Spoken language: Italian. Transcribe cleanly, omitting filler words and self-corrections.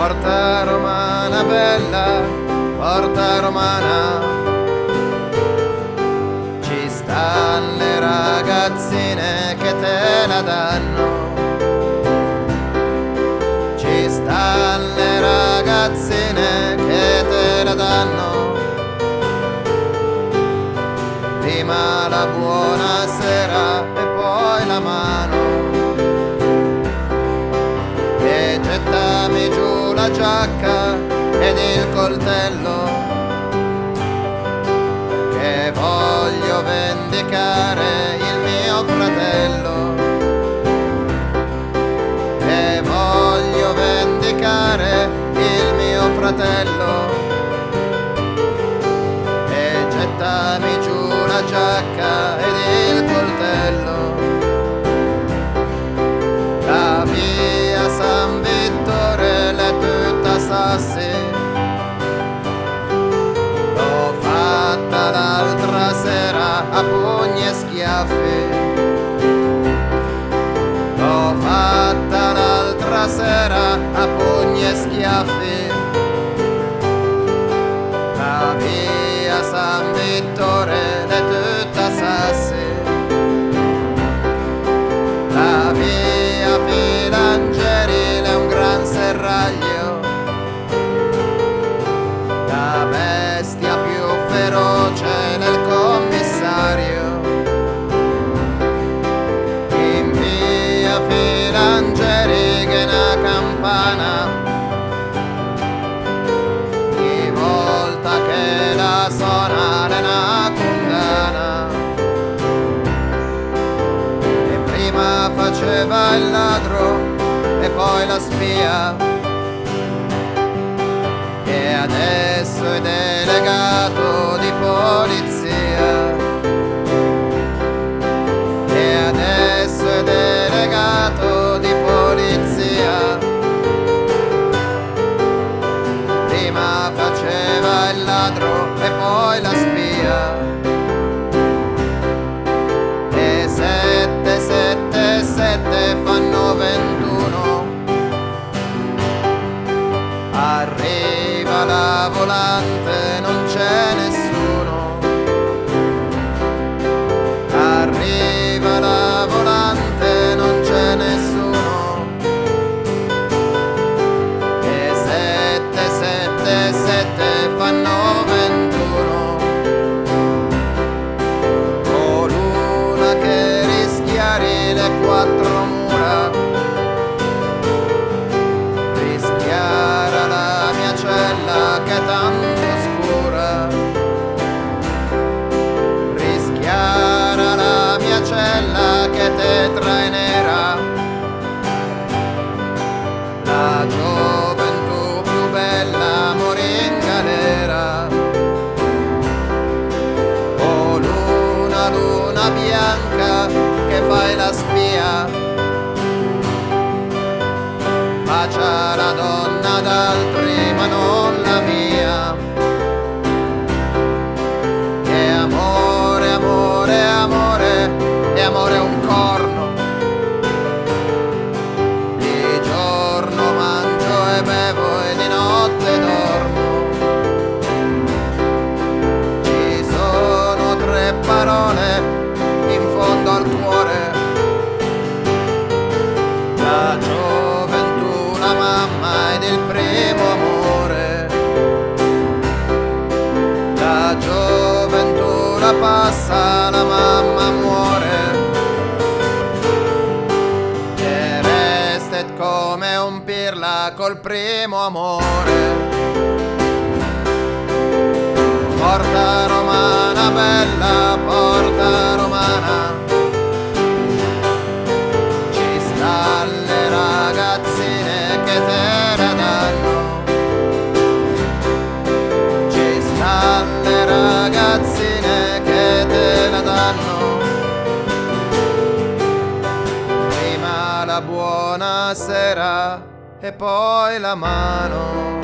Porta romana bella, porta romana, ci stanno le ragazzine che te la danno, ci stanno le ragazzine che te la danno. Prima la buonasera e poi la mano, e gettami giù la giacca ed il coltello, che voglio vendicare il mio fratello, che voglio vendicare il mio fratello. E gettami giù la giacca ed il coltello. La via San Vittore l'è tutta sassi, l'ho fatta l'altra sera a pugni e schiaffi, l'ho fatta l'altra sera a pugni e schiaffi. La via San Vittore l'è tutta sassi, la via Filangieri è un gran serraglio, la bestia più feroce nel commissario. In via Filangieri che è una campana, ogni volta che la suona è una condanna. E prima faceva il ladro e poi la spia, e adesso è delegato di polizia, e adesso è delegato di polizia. Prima faceva il ladro e poi la spia, e 7, 7, 7 fanno 21. Arriva la volante, non c'è nessuno. Arriva la volante, non c'è nessuno. E 7, 7, 7 fanno 21. Con l'una che rischiari le 4 mura, rischiara la mia cella che è tanto scura, rischiara la mia cella che è tetra e nera. La gioventù più bella morì in galera. Oh luna, luna bianca che fai la spia, bacia la donna d'altri ma non la mia. E amore, amore, amore, e amore è un corno. Di giorno mangio e bevo e di notte dormo. Ci sono 3 parole in fondo al cuore: la gioventù, la mamma ed il primo amore. La gioventù la passa, la mamma muore, e restet come un pirla col primo amore. Porta romana bella, porta romana, ci stanno le ragazzine che te la danno, ci stanno le ragazzine che te la danno. Prima la buonasera e poi la mano.